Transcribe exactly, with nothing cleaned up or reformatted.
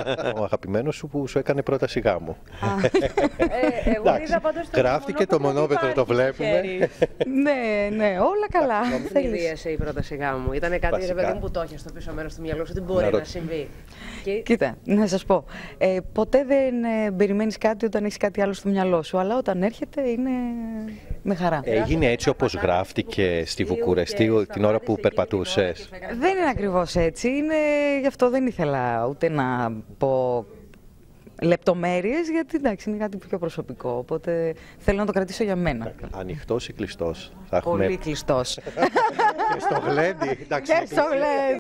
Ο αγαπημένος σου που σου έκανε πρόταση γάμου. Ε, εγώ είδα πάντως το γράφτηκε το μονόπετρο, το βλέπουμε. Ναι, ναι, όλα καλά. Δεν ιδίασε η πρόταση γάμου. Ήταν κάτι, ρε παιδί μου, που το είχε στο πίσω μέρος του μυαλού σου, ότι μπορεί να, να συμβεί. Και... Κοίτα, να σας πω. Ε, ποτέ δεν ε, περιμένεις κάτι όταν έχεις κάτι άλλο στο μυαλό σου, αλλά όταν έρχεται είναι με χαρά. Έγινε έτσι όπως γράφτηκε στη Βουκουρεστή την ώρα που περπατούσες? Δεν είναι ακριβώς έτσι. Είναι, γι' αυτό δεν ήθελα ούτε να πω λεπτομέρειες, γιατί εντάξει είναι κάτι πιο προσωπικό, οπότε θέλω να το κρατήσω για μένα. Ανοιχτός ή κλειστός? Θα Πολύ έχουμε... κλειστός. Και στο γλέντι. Και στο γλέντι.